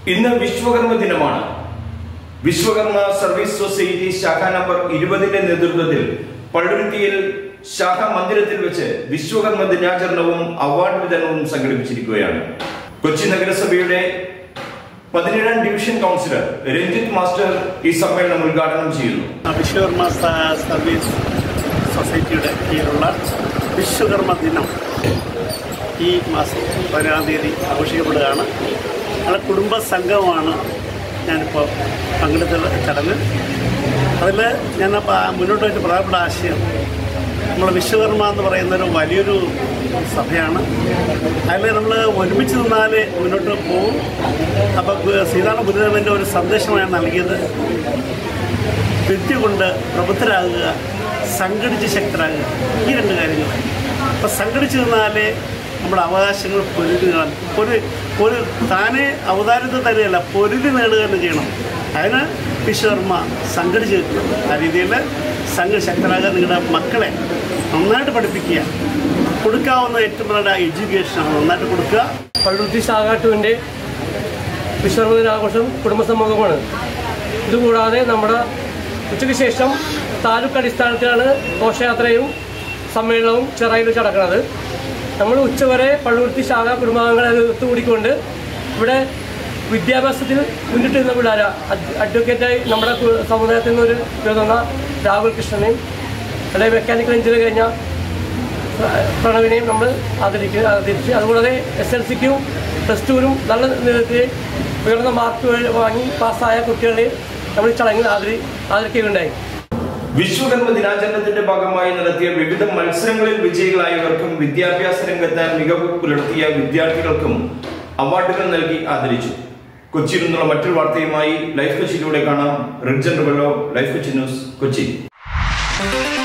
ഇന്ന് വിശ്വകർമ്മ ദിനമാണ്. Vishwakarma service society ശാഖ നമ്പർ 20ന്റെ നേതൃത്വത്തിൽ പള്ളുരുത്തിയിൽ ശാഖാ മന്ദിരത്തിൽ വെച്ച് വിശ്വകർമ്മ ദിനാചരണവും അവാർഡ് വിതരണവും സംഘടിപ്പിച്ചിരിക്കുകയാണ്. കൊച്ചി നഗരസഭയുടെ 17ാം ഡിവിഷൻ കൗൺസിലർ രഞ്ജിത്ത് മാസ്റ്റർ ഈ സമ്മേളനം ഉദ്ഘാടനം ചെയ്യുന്നു. വിശ്വകർമ്മ സർവീസ് സൊസൈറ്റിയുടെ കീഴിലുള്ള വിശ്വകർമ്മ ദിനം ഈ മാസം 11ാം തീയതി ആഘോഷിക്കപ്പെടുകയാണ്. ഞങ്ങളുടെ കുടുംബ സംഘമാണ് ഞാനിപ്പോൾ പങ്കെടുത്ത ചടങ്ങ്. അതിൽ ഞാൻ മുന്നോട്ട് വെച്ച പ്രധാനപ്പെട്ട ആശയം, നമ്മൾ വിശ്വകർമ്മ എന്ന് പറയുന്നൊരു വലിയൊരു സഭയാണ്. അതിൽ നമ്മൾ ഒരുമിച്ച് നിന്നാൽ മുന്നോട്ട് പോകും. അപ്പോൾ ശ്രീനാരായണ ഗുരുദേവൻ്റെ ഒരു സന്ദേശമാണ് നൽകിയത്, വിദ്യ കൊണ്ട് പ്രബുദ്ധരാകുക, സംഘടിച്ച് ശക്തരാകുക, ഈ രണ്ട് കാര്യങ്ങൾ. അപ്പോൾ സംഘടിച്ച് നിന്നാലേ നമ്മുടെ അവകാശങ്ങൾ ഒരു താനെ അവതാരത്തെ തന്നെയല്ല, പൊരുതി നേടുക തന്നെ ചെയ്യണം. അതിന് വിശ്വകർമ്മ സംഘടിച്ച് നിൽക്കണം. ആ രീതിയിൽ ശക്തരാകുക, നിങ്ങളുടെ മക്കളെ നന്നായിട്ട് പഠിപ്പിക്കുക, കൊടുക്കാവുന്ന ഏറ്റവും നല്ല എഡ്യൂക്കേഷനാണ് നന്നായിട്ട് കൊടുക്കുക. പള്ളുരുത്തി ശാഖാട്ടുവിൻ്റെ വിശ്വകർമ്മ ദിനാഘോഷം കുടുംബസമൂഹമാണ്. ഇതുകൂടാതെ നമ്മുടെ ഉച്ചയ്ക്ക് ശേഷം താലൂക്ക് അടിസ്ഥാനത്തിലാണ് ഘോഷയാത്രയും സമ്മേളനവും ചിറയിൽ വെച്ച് നടക്കുന്നത്. നമ്മൾ ഉച്ചവരെ പള്ളുരുത്തി ശാഖാ കുടുംബാംഗങ്ങളെ ഒത്തുകൂടിക്കൊണ്ട് ഇവിടെ വിദ്യാഭ്യാസത്തിൽ മുന്നിട്ട് നിന്ന പിള്ളേർ അഡ്വക്കേറ്റായി നമ്മുടെ സമുദായത്തിൽ നിന്നൊരു തന്ന രാഹുൽ കൃഷ്ണനെയും അല്ലെങ്കിൽ മെക്കാനിക്കൽ എഞ്ചിനീയർ കഴിഞ്ഞ പ്രണവിനെയും നമ്മൾ ആദരിച്ച്, അതുകൂടാതെ SLCക്കും +2നും നല്ല നിലത്തിൽ ഉയർന്ന മാർക്ക് വാങ്ങി പാസ്സായ കുട്ടികളെ നമ്മൾ ചടങ്ങിൽ ആദരിക്കുകയുണ്ടായി. വിശ്വകർമ്മ ദിനാചരണത്തിന്റെ ഭാഗമായി നടത്തിയ വിവിധ മത്സരങ്ങളിൽ വിജയികളായവർക്കും വിദ്യാഭ്യാസ രംഗത്ത് മികവ് പുലർത്തിയ വിദ്യാർത്ഥികൾക്കും അവാർഡുകൾ നൽകി ആദരിച്ചു. കൊച്ചിയിൽ നിന്നുള്ള മറ്റൊരു വാർത്തയുമായി ലൈഫ് കൊച്ചിയിലൂടെ കാണാം. Ridjan Rebello, life Kochi news, Kochi.